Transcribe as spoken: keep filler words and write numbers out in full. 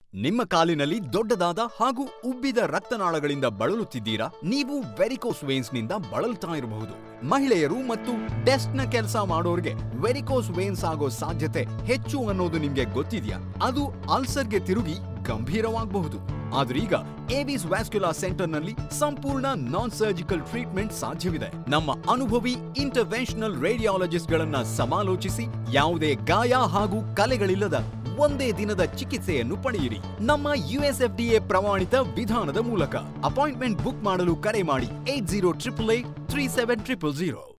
ನಿಮ್ಮ ಕಾಲಿನಲ್ಲಿ ದೊಡ್ಡದಾದ ಹಾಗೂ ಉಬ್ಬಿದ ರಕ್ತನಾಳಗಳಿಂದ ಬಳಲುತ್ತಿದ್ದೀರಾ? ನೀವು ವೆರಿಕೋಸ್ ವೇನ್ಸ್ ನಿಂದ ಬಳಲ್ತಾ ಇರಬಹುದು. ಮಹಿಳೆಯರು ಮತ್ತು ಡೆಸ್ಕ್ನ ಕೆಲಸ ಮಾಡೋರಿಗೆ ವೆರಿಕೋಸ್ ವೇನ್ಸ್ ಆಗೋ ಸಾಧ್ಯತೆ ಹೆಚ್ಚು ಅನ್ನೋದು ನಿಮ್ಗೆ ಗೊತ್ತಿದ್ಯಾ? ಅದು ಅಲ್ಸರ್ಗೆ ತಿರುಗಿ ಗಂಭೀರವಾಗಬಹುದು. ಆದ್ರೀಗ ಏವಿಸ್ ವ್ಯಾಸ್ಕ್ಯುಲರ್ ಸೆಂಟರ್ನಲ್ಲಿ ಸಂಪೂರ್ಣ ನಾನ್ ಸರ್ಜಿಕಲ್ ಟ್ರೀಟ್ಮೆಂಟ್ ಸಾಧ್ಯವಿದೆ. ನಮ್ಮ ಅನುಭವಿ ಇಂಟರ್ವೆನ್ಷನಲ್ ರೇಡಿಯಾಲಜಿಸ್ಟ್ಗಳನ್ನ ಸಮಾಲೋಚಿಸಿ ಯಾವುದೇ ಗಾಯ ಹಾಗೂ ಕಲೆಗಳಿಲ್ಲದ ಒಂದೇ ದಿನದ ಚಿಕಿತ್ಸೆಯನ್ನು ಪಡೆಯಿರಿ. ನಮ್ಮ ಯುಎಸ್ಎಫ್ಡಿಎ ಪ್ರಮಾಣಿತ ವಿಧಾನದ ಮೂಲಕ ಅಪಾಯಿಂಟ್ಮೆಂಟ್ ಬುಕ್ ಮಾಡಲು ಕರೆ ಮಾಡಿ eight zero triple eight three seven triple zero.